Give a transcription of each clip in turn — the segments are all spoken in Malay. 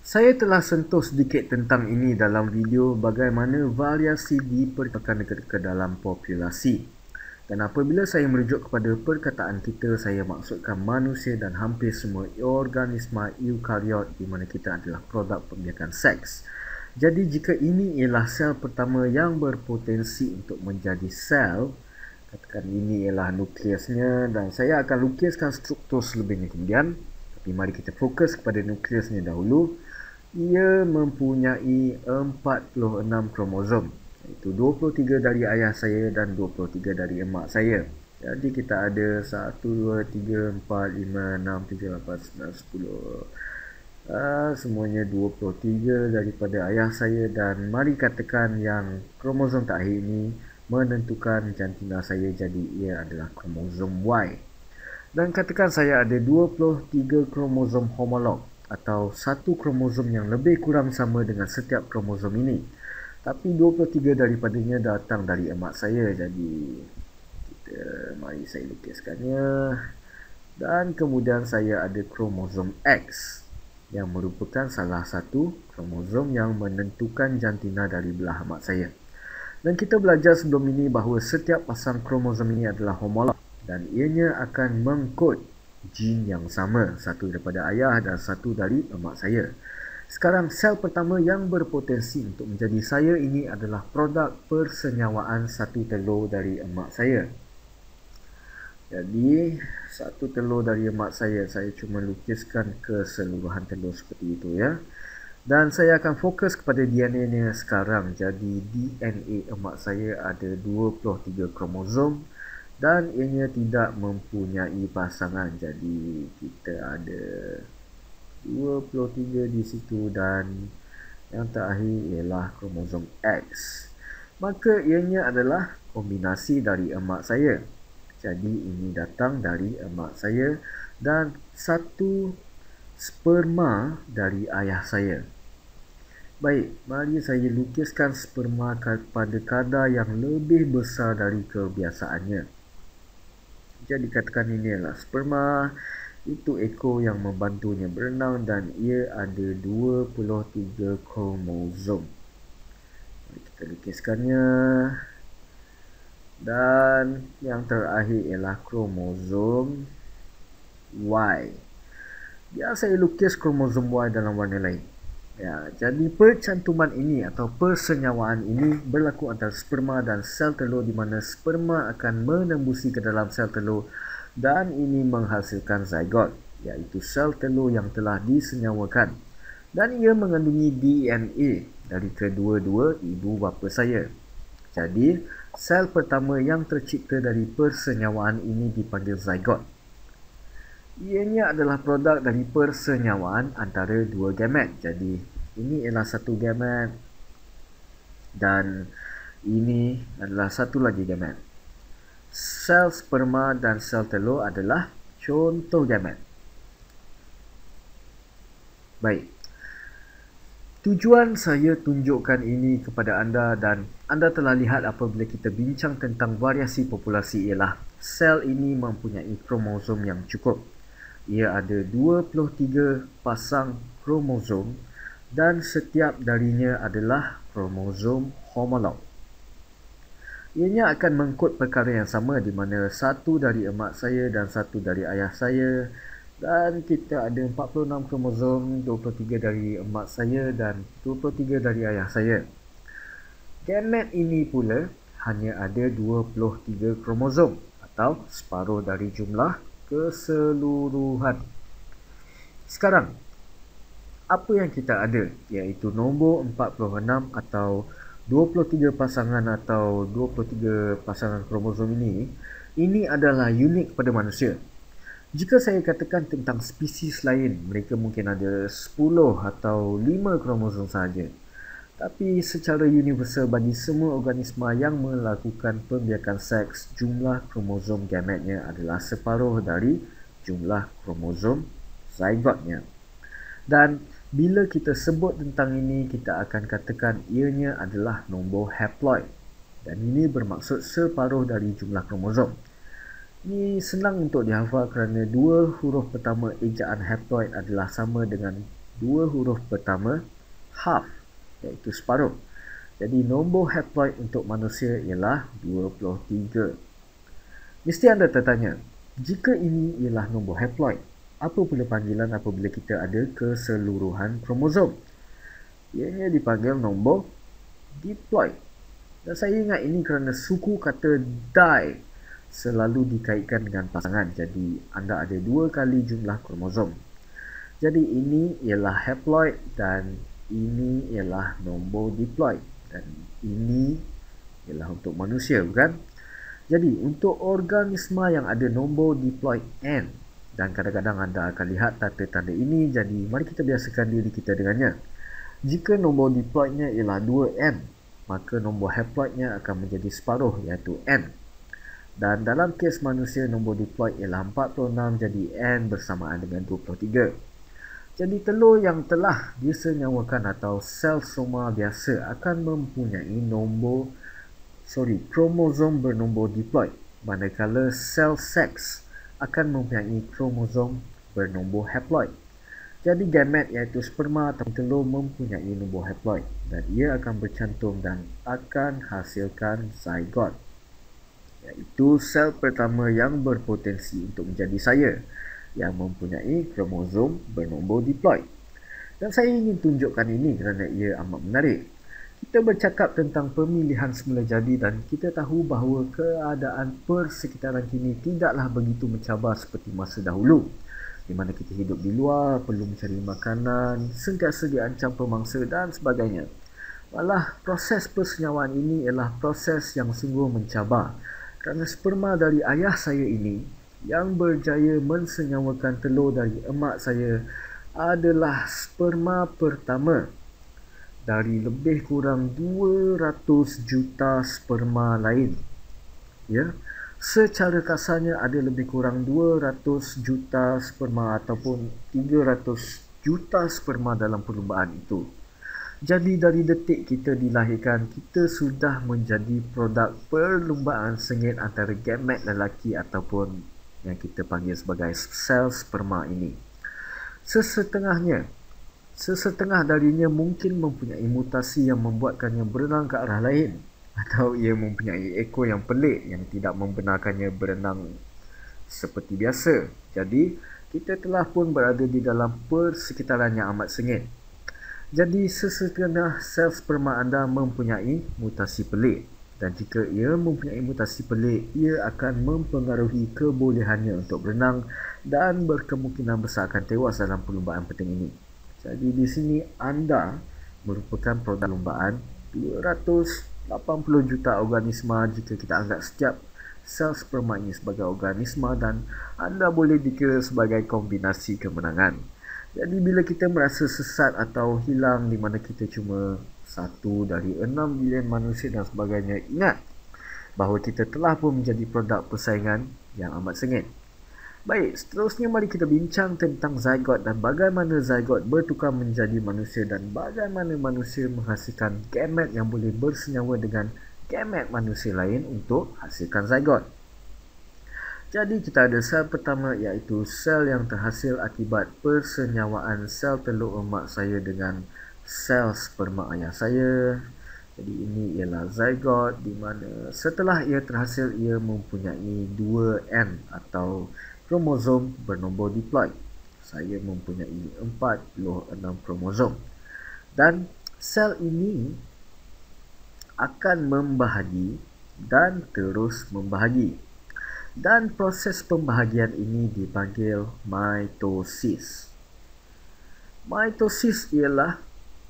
Saya telah sentuh sedikit tentang ini dalam video bagaimana variasi diperkatakan ke dalam populasi. Dan apabila saya merujuk kepada perkataan kita, saya maksudkan manusia dan hampir semua organisma eukariot di mana kita adalah produk pembiakan seks. Jadi jika ini ialah sel pertama yang berpotensi untuk menjadi sel, katakan ini ialah nukleusnya dan saya akan lukiskan struktur selebihnya kemudian. Tapi mari kita fokus kepada nukleusnya dahulu. Ia mempunyai 46 kromosom, iaitu 23 dari ayah saya dan 23 dari emak saya. Jadi kita ada 1, 2, 3, 4, 5, 6, 7, 8, 9, 10. Semuanya 23 daripada ayah saya dan mari katakan yang kromosom terakhir ini menentukan jantina saya, jadi ia adalah kromosom Y. Dan katakan saya ada 23 kromosom homolog atau satu kromosom yang lebih kurang sama dengan setiap kromosom ini. Tapi 23 daripadanya datang dari emak saya. Jadi mari saya lukiskannya. Dan kemudian saya ada kromosom X yang merupakan salah satu kromosom yang menentukan jantina dari belah emak saya. Dan kita belajar sebelum ini bahawa setiap pasang kromosom ini adalah homolog dan ianya akan mengkod gene yang sama, satu daripada ayah dan satu dari emak saya. Sekarang sel pertama yang berpotensi untuk menjadi saya ini adalah produk persenyawaan satu telur dari emak saya. Jadi satu telur dari emak saya cuma lukiskan keseluruhan telur seperti itu ya. Dan saya akan fokus kepada DNA-nya sekarang. Jadi DNA emak saya ada 23 kromosom dan ianya tidak mempunyai pasangan. Jadi kita ada 23 di situ dan yang terakhir ialah kromosom X. Maka ianya adalah kombinasi dari emak saya. Jadi ini datang dari emak saya dan satu sperma dari ayah saya. Baik, mari saya lukiskan sperma pada kadar yang lebih besar dari kebiasaannya. Jadi katakan ini adalah sperma, itu ekor yang membantunya berenang dan ia ada 23 kromosom. Mari kita lukiskannya. Dan yang terakhir ialah kromosom Y. Biar saya lukis kromosom Y dalam warna lain. Ya, jadi percantuman ini atau persenyawaan ini berlaku antara sperma dan sel telur di mana sperma akan menembusi ke dalam sel telur dan ini menghasilkan zygote, iaitu sel telur yang telah disenyawakan. Dan ia mengandungi DNA dari kedua-dua ibu bapa saya. Jadi, sel pertama yang tercipta dari persenyawaan ini dipanggil zygote. Ianya adalah produk dari persenyawaan antara dua gamet. Jadi ini ialah satu gamet dan ini adalah satu lagi gamet. Sel sperma dan sel telur adalah contoh gamet. Baik. Tujuan saya tunjukkan ini kepada anda dan anda telah lihat apabila kita bincang tentang variasi populasi ialah sel ini mempunyai kromosom yang cukup. Ia ada 23 pasang kromosom dan setiap darinya adalah kromosom homolog. Ianya akan mengkod perkara yang sama di mana satu dari emak saya dan satu dari ayah saya dan kita ada 46 kromosom, 23 dari emak saya dan 23 dari ayah saya. Gamet ini pula hanya ada 23 kromosom atau separuh dari jumlah keseluruhan. Sekarang, apa yang kita ada? Iaitu nombor 46 atau 23 pasangan atau 23 pasangan kromosom ini. Ini adalah unik pada manusia. Jika saya katakan tentang spesies lain, mereka mungkin ada 10 atau 5 kromosom sahaja. Tapi secara universal bagi semua organisma yang melakukan pembiakan seks, jumlah kromosom gametnya adalah separuh dari jumlah kromosom zygotnya. Dan bila kita sebut tentang ini, kita akan katakan ianya adalah nombor haploid. Dan ini bermaksud separuh dari jumlah kromosom. Ini senang untuk dihafal kerana dua huruf pertama ejaan haploid adalah sama dengan dua huruf pertama half, iaitu separuh. Jadi nombor haploid untuk manusia ialah 23. Mesti anda tertanya, jika ini ialah nombor haploid, apa pula panggilan apabila kita ada keseluruhan kromosom? Ianya dipanggil nombor diploid. Dan saya ingat ini kerana suku kata di selalu dikaitkan dengan pasangan. Jadi anda ada 2 kali jumlah kromosom. Jadi ini ialah haploid dan ini ialah nombor diploid. Dan ini ialah untuk manusia, bukan? Jadi untuk organisma yang ada nombor diploid N, dan kadang-kadang anda akan lihat tanda-tanda ini, jadi mari kita biasakan diri kita dengannya. Jika nombor diploidnya ialah 2N, maka nombor haploidnya akan menjadi separuh, iaitu N. Dan dalam kes manusia, nombor diploid ialah 46, jadi N bersamaan dengan 23. Jadi telur yang telah disenyawakan atau sel soma biasa akan mempunyai kromosom bernombor diploid, manakala sel seks akan mempunyai kromosom bernombor haploid. Jadi gamet iaitu sperma atau telur mempunyai nombor haploid dan ia akan bercantum dan akan hasilkan zygote, iaitu sel pertama yang berpotensi untuk menjadi saya, yang mempunyai kromosom bernombor diploid. Dan saya ingin tunjukkan ini kerana ia amat menarik. Kita bercakap tentang pemilihan semula jadi dan kita tahu bahawa keadaan persekitaran kini tidaklah begitu mencabar seperti masa dahulu, di mana kita hidup di luar, perlu mencari makanan, sentiasa diancam pemangsa dan sebagainya. Malah proses persenyawaan ini ialah proses yang sungguh mencabar kerana sperma dari ayah saya ini yang berjaya mensenyawakan telur dari emak saya adalah sperma pertama dari lebih kurang 200 juta sperma lain. Ya, secara kasarnya ada lebih kurang 200 juta sperma ataupun 300 juta sperma dalam perlumbaan itu. Jadi dari detik kita dilahirkan, kita sudah menjadi produk perlumbaan sengit antara gamet lelaki ataupun yang kita panggil sebagai sel sperma ini. Sesetengah darinya mungkin mempunyai mutasi yang membuatkannya berenang ke arah lain, atau ia mempunyai ekor yang pelik yang tidak membenarkannya berenang seperti biasa. Jadi, kita telah pun berada di dalam persekitaran yang amat sengit. Jadi, sesetengah sel sperma anda mempunyai mutasi pelik. Dan jika ia mempunyai mutasi pelik, ia akan mempengaruhi kebolehannya untuk berenang dan berkemungkinan besar akan tewas dalam perlumbaan penting ini. Jadi di sini anda merupakan produk perlumbaan 280 juta organisma jika kita anggap setiap sel sperma ini sebagai organisma, dan anda boleh dikira sebagai kombinasi kemenangan. Jadi bila kita merasa sesat atau hilang di mana kita cuma 1 dari 6 bilion manusia dan sebagainya, ingat bahawa kita telah pun menjadi produk persaingan yang amat sengit. Baik, seterusnya mari kita bincang tentang zygote dan bagaimana zygote bertukar menjadi manusia dan bagaimana manusia menghasilkan gamet yang boleh bersenyawa dengan gamet manusia lain untuk hasilkan zygote. Jadi kita ada sel pertama, iaitu sel yang terhasil akibat persenyawaan sel telur emak saya dengan sel sperma ayah saya. Jadi ini ialah zygote, di mana setelah ia terhasil ia mempunyai 2N atau kromosom bernombor diploid. Saya mempunyai 46 kromosom. Dan sel ini akan membahagi dan terus membahagi. Dan proses pembahagian ini dipanggil mitosis. Mitosis ialah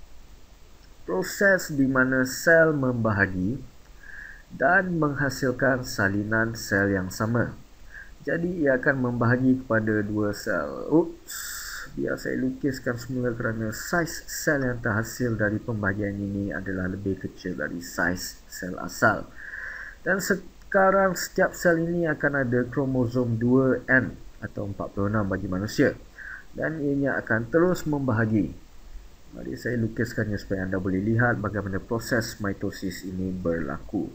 proses di mana sel membahagi dan menghasilkan salinan sel yang sama. Jadi ia akan membahagi kepada 2 sel. Biar saya lukiskan semula kerana saiz sel yang terhasil dari pembahagian ini adalah lebih kecil dari saiz sel asal. Dan sekarang setiap sel ini akan ada kromosom 2N atau 46 bagi manusia. Dan ianya akan terus membahagi. Mari saya lukiskannya supaya anda boleh lihat bagaimana proses mitosis ini berlaku.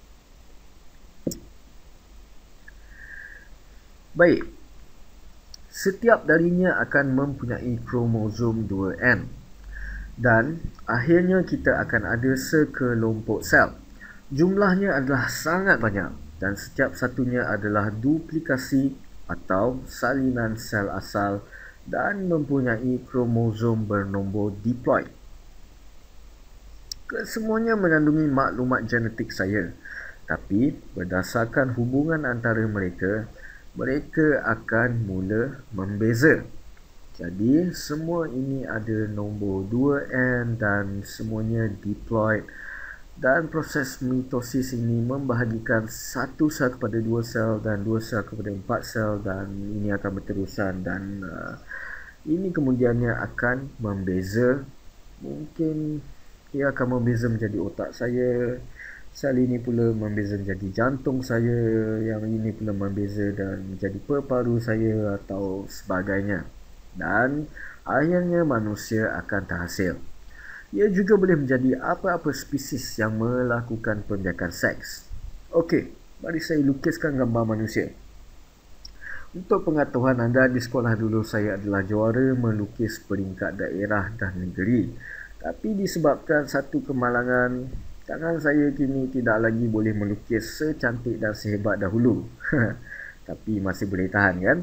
Baik, Setiap darinya akan mempunyai kromosom 2N. Dan akhirnya kita akan ada sekelompok sel. Jumlahnya adalah sangat banyak dan setiap satunya adalah duplikasi atau salinan sel asal dan mempunyai kromosom bernombor diploid. Kesemuanya mengandungi maklumat genetik saya, tapi berdasarkan hubungan antara mereka, mereka akan mula membeza. Jadi semua ini ada nombor 2N dan semuanya diploid, dan proses mitosis ini membahagikan satu sel kepada dua sel dan dua sel kepada empat sel, dan ini akan berterusan, dan ini kemudiannya akan membeza. Mungkin ia akan membeza menjadi otak saya, sel ini pula membeza menjadi jantung saya, yang ini pula membeza dan menjadi paru-paru saya atau sebagainya. Dan akhirnya manusia akan terhasil. Ia juga boleh menjadi apa-apa spesies yang melakukan pembiakan seks. Okey, mari saya lukiskan gambar manusia. Untuk pengetahuan anda, di sekolah dulu saya adalah juara melukis peringkat daerah dan negeri. Tapi disebabkan satu kemalangan, tangan saya kini tidak lagi boleh melukis secantik dan sehebat dahulu. Tapi masih boleh tahan, kan?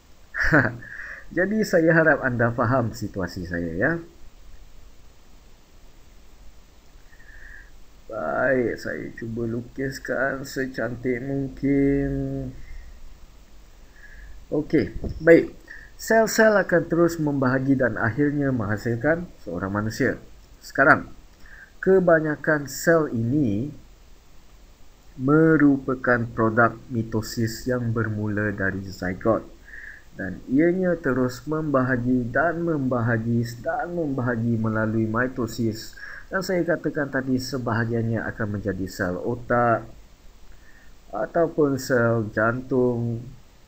Jadi saya harap anda faham situasi saya, ya. Baik, saya cuba lukiskan secantik mungkin. Okey, baik. Sel-sel akan terus membahagi dan akhirnya menghasilkan seorang manusia. Sekarang, kebanyakan sel ini merupakan produk mitosis yang bermula dari zygote. Dan ianya terus membahagi dan membahagi dan membahagi melalui mitosis. Dan saya katakan tadi sebahagiannya akan menjadi sel otak ataupun sel jantung.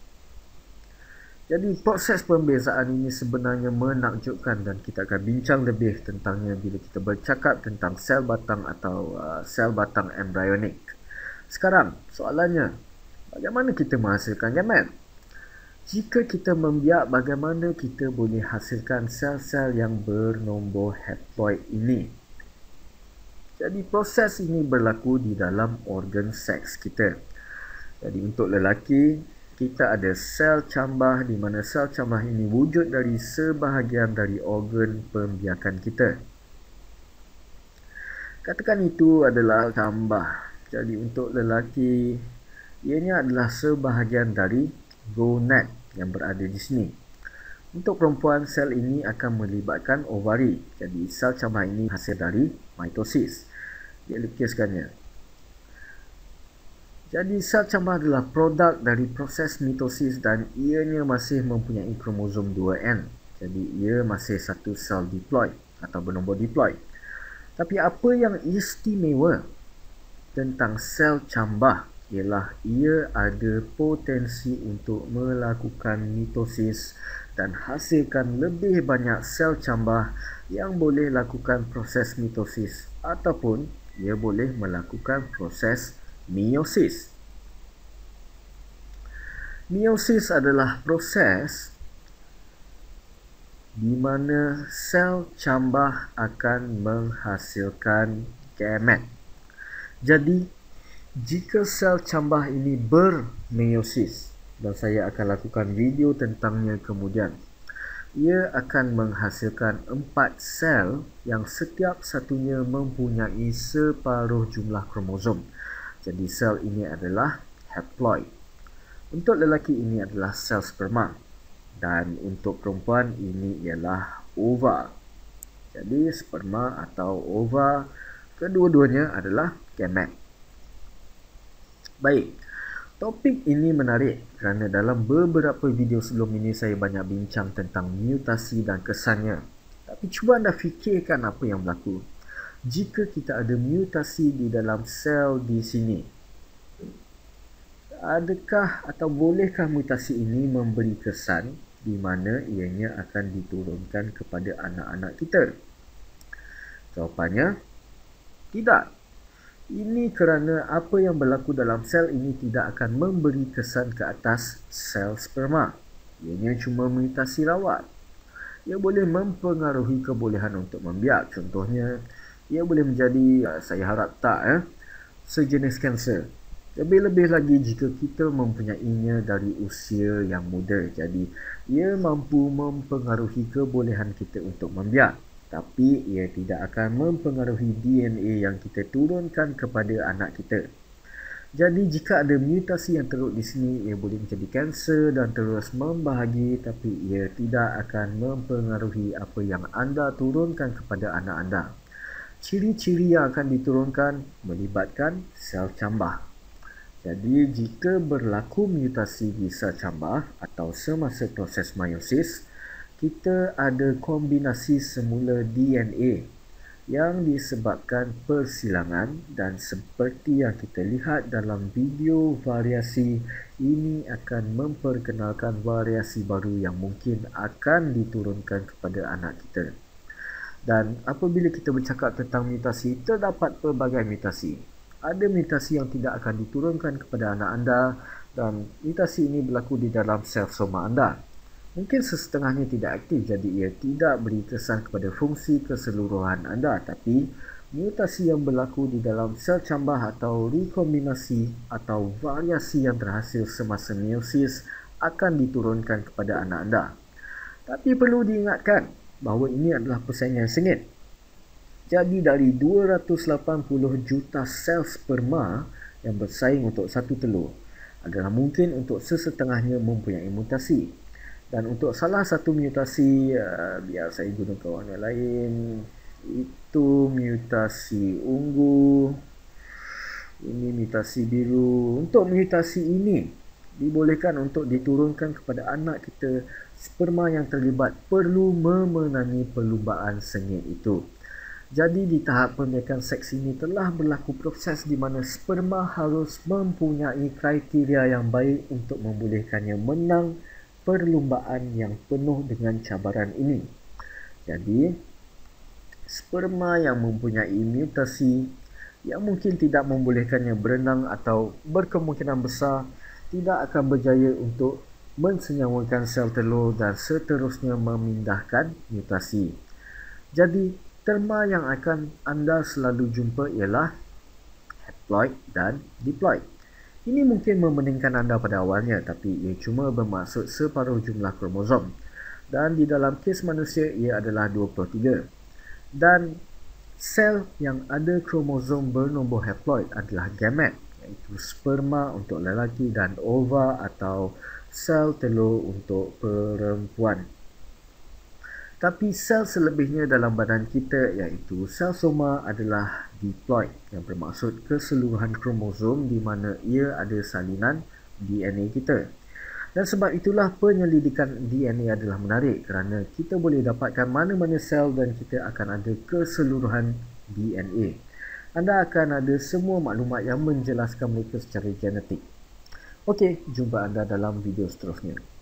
Jadi proses pembezaan ini sebenarnya menakjubkan dan kita akan bincang lebih tentangnya bila kita bercakap tentang sel batang atau sel batang embryonik. Sekarang soalannya, bagaimana kita menghasilkan gamet? Jika kita membiak, bagaimana kita boleh hasilkan sel-sel yang bernombor haploid ini? Jadi proses ini berlaku di dalam organ seks kita. Jadi untuk lelaki, kita ada sel cambah di mana sel cambah ini wujud dari sebahagian dari organ pembiakan kita. Katakan itu adalah cambah. Jadi untuk lelaki, ianya adalah sebahagian dari gonad yang berada di sini. Untuk perempuan, sel ini akan melibatkan ovari. Jadi sel cambah ini hasil dari mitosis. Dia lukiskannya. Jadi sel cambah adalah produk dari proses mitosis dan ianya masih mempunyai kromosom 2N. Jadi ia masih satu sel diploid atau bernombor diploid. Tapi apa yang istimewa tentang sel cambah ialah ia ada potensi untuk melakukan mitosis dan hasilkan lebih banyak sel cambah yang boleh lakukan proses mitosis ataupun ia boleh melakukan proses meiosis. Meiosis adalah proses di mana sel cambah akan menghasilkan gamet. Jadi jika sel cambah ini bermeiosis, dan saya akan lakukan video tentangnya kemudian, ia akan menghasilkan 4 sel yang setiap satunya mempunyai separuh jumlah kromosom. Jadi sel ini adalah haploid. Untuk lelaki ini adalah sel sperma, dan untuk perempuan ini ialah ova. Jadi sperma atau ova, kedua-duanya adalah gamet. Baik, topik ini menarik kerana dalam beberapa video sebelum ini saya banyak bincang tentang mutasi dan kesannya. Tapi cuba anda fikirkan apa yang berlaku jika kita ada mutasi di dalam sel di sini. Adakah atau bolehkah mutasi ini memberi kesan di mana ianya akan diturunkan kepada anak-anak kita? Jawapannya, tidak. Ini kerana apa yang berlaku dalam sel ini tidak akan memberi kesan ke atas sel sperma. Ianya cuma mutasi rawat. Ia boleh mempengaruhi kebolehan untuk membiak. Contohnya, ia boleh menjadi, saya harap tak, sejenis kanser. Lebih-lebih lagi jika kita mempunyainya dari usia yang muda. Jadi, ia mampu mempengaruhi kebolehan kita untuk membiak. Tapi, ia tidak akan mempengaruhi DNA yang kita turunkan kepada anak kita. Jadi jika ada mutasi yang teruk di sini, ia boleh menjadi kanser dan terus membahagi, tapi ia tidak akan mempengaruhi apa yang anda turunkan kepada anak anda. Ciri-ciri yang akan diturunkan melibatkan sel cambah. Jadi jika berlaku mutasi di sel cambah atau semasa proses meiosis, kita ada kombinasi semula DNA yang disebabkan persilangan, dan seperti yang kita lihat dalam video variasi ini akan memperkenalkan variasi baru yang mungkin akan diturunkan kepada anak kita. Dan apabila kita bercakap tentang mutasi, terdapat pelbagai mutasi. Ada mutasi yang tidak akan diturunkan kepada anak anda, dan mutasi ini berlaku di dalam sel soma anda. Mungkin sesetengahnya tidak aktif, jadi ia tidak beri kesan kepada fungsi keseluruhan anda. Tapi mutasi yang berlaku di dalam sel cambah atau rekombinasi atau variasi yang terhasil semasa meiosis akan diturunkan kepada anak anda. Tapi perlu diingatkan bahawa ini adalah persaingan sengit. Jadi dari 280 juta sel sperma yang bersaing untuk satu telur, adalah mungkin untuk sesetengahnya mempunyai mutasi. Dan untuk salah satu mutasi, biar saya gunakan warna lain, itu mutasi ungu, ini mutasi biru. Untuk mutasi ini dibolehkan untuk diturunkan kepada anak kita. Sperma yang terlibat perlu memenangi perlumbaan sengit itu. Jadi di tahap pembiakan seks ini telah berlaku proses di mana sperma harus mempunyai kriteria yang baik untuk membolehkannya menang perlumbaan yang penuh dengan cabaran ini. Jadi, sperma yang mempunyai mutasi yang mungkin tidak membolehkannya berenang atau berkemungkinan besar tidak akan berjaya untuk mensenyawakan sel telur dan seterusnya memindahkan mutasi. Jadi, terma yang akan anda selalu jumpa ialah haploid dan diploid. Ini mungkin memeningkan anda pada awalnya, tapi ia cuma bermaksud separuh jumlah kromosom. Dan di dalam kes manusia, ia adalah 23. Dan sel yang ada kromosom bernombor haploid adalah gamet, iaitu sperma untuk lelaki dan ova atau sel telur untuk perempuan. Tapi sel selebihnya dalam badan kita, iaitu sel soma, adalah diploid yang bermaksud keseluruhan kromosom di mana ia ada salinan DNA kita. Dan sebab itulah penyelidikan DNA adalah menarik kerana kita boleh dapatkan mana-mana sel dan kita akan ada keseluruhan DNA. Anda akan ada semua maklumat yang menjelaskan mereka secara genetik. Okey, jumpa anda dalam video seterusnya.